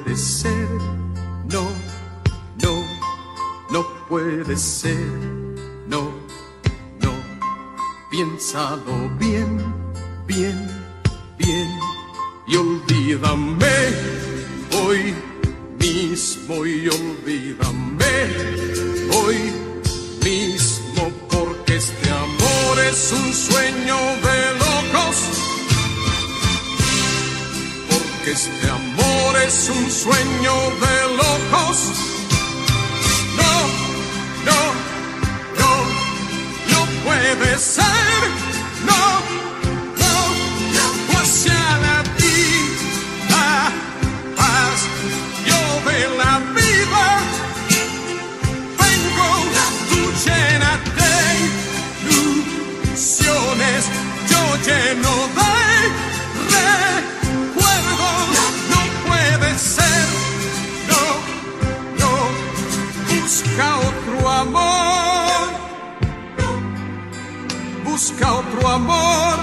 puede ser, no, no, no puede ser, no, no. Piénsalo bien, bien, bien y olvídame hoy mismo y olvídame hoy mismo, porque este amor es un sueño de locos, porque este amor es un sueño de locos. No, no, no, no puede ser, no, no, no, hacia la vida, paz, yo de la vida vengo, tú llénate de ilusiones, yo lleno de recuerdos. No puede ser, no, no, busca otro amor, busca otro amor,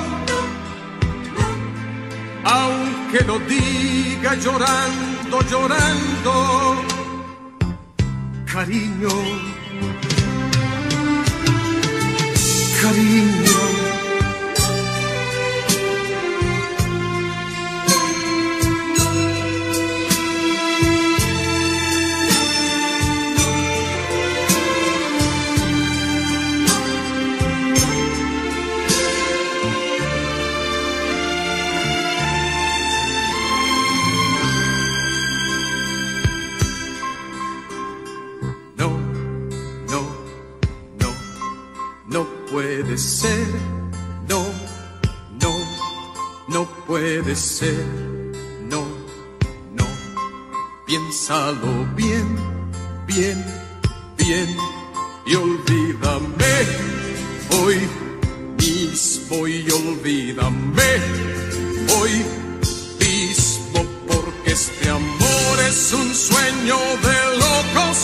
aunque lo diga llorando, llorando, cariño, cariño. No puede ser, no, no, no puede ser, no, no. Piénsalo bien, bien, bien y olvídame hoy mismo y olvídame hoy mismo, porque este amor es un sueño de locos.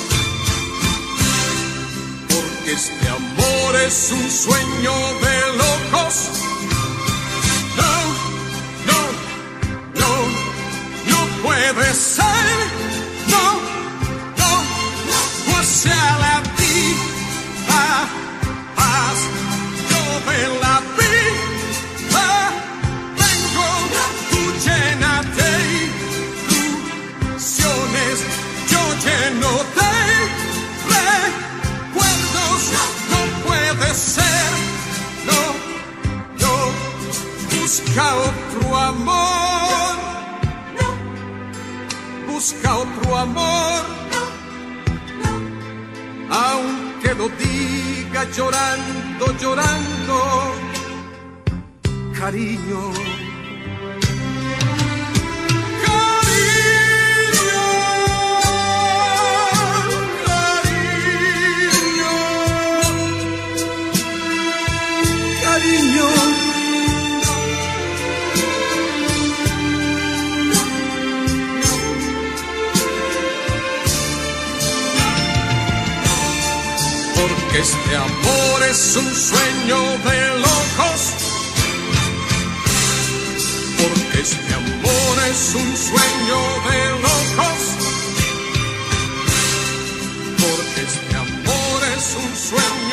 Este amor es un sueño de locos. No, no, no, no puede ser. No, no, no, hacia la vida, paz, yo de la vida vengo, tú llénate de ilusiones, yo lleno de no puede ser, no, no, busca otro amor, busca otro amor, aunque lo diga llorando, llorando, cariño. Porque este amor es un sueño de locos, porque este amor es un sueño de locos, porque este amor es un sueño